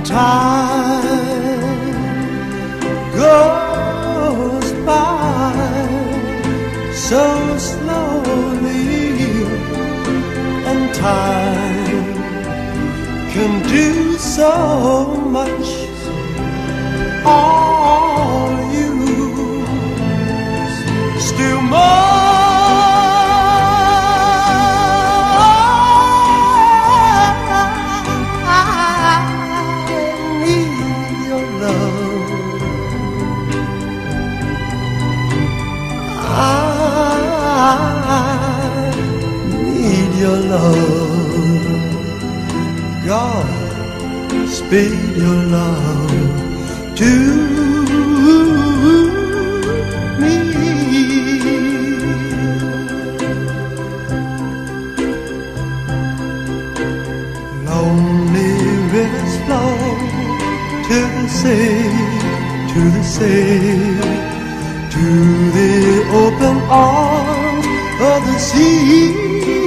time goes by so slowly, and time can do so much. All you still more. Your love, God, speed your love to me. Lonely rivers flow to the sea, to the sea, to the open arms of the sea.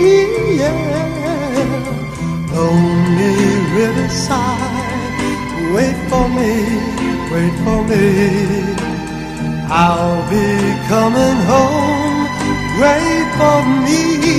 Lonely riverside, wait for me, wait for me. I'll be coming home, wait for me.